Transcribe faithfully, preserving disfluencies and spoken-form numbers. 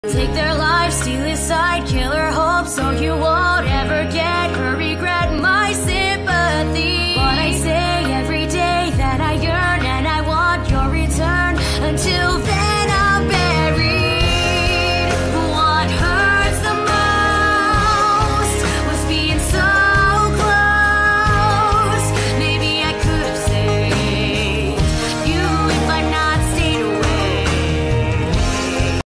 Take their lives, steal his side, kill her hopes, so you want